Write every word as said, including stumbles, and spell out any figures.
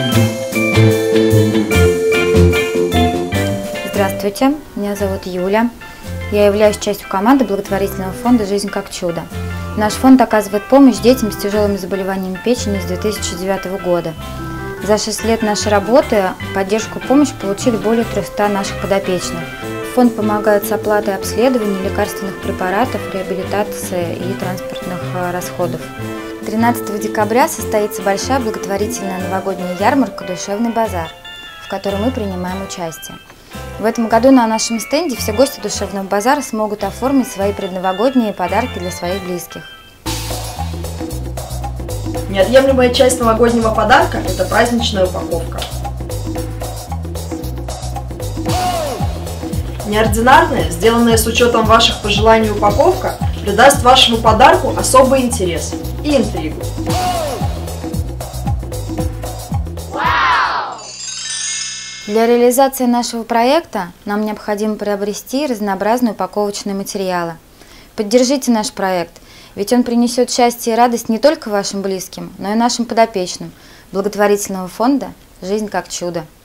Здравствуйте, меня зовут Юля. Я являюсь частью команды благотворительного фонда «Жизнь как чудо». Наш фонд оказывает помощь детям с тяжелыми заболеваниями печени с две тысячи девятого года. За шесть лет нашей работы поддержку и помощь получили более трёхсот наших подопечных. Фонд помогает с оплатой обследований, лекарственных препаратов, реабилитации и транспортных расходов. тринадцатого декабря состоится большая благотворительная новогодняя ярмарка «Душевный базар», в которой мы принимаем участие. В этом году на нашем стенде все гости Душевного базара смогут оформить свои предновогодние подарки для своих близких. Неотъемлемая часть новогоднего подарка – это праздничная упаковка. Неординарная, сделанная с учетом ваших пожеланий упаковка, придаст вашему подарку особый интерес и интригу. Для реализации нашего проекта нам необходимо приобрести разнообразные упаковочные материалы. Поддержите наш проект, ведь он принесет счастье и радость не только вашим близким, но и нашим подопечным благотворительного фонда «Жизнь как чудо».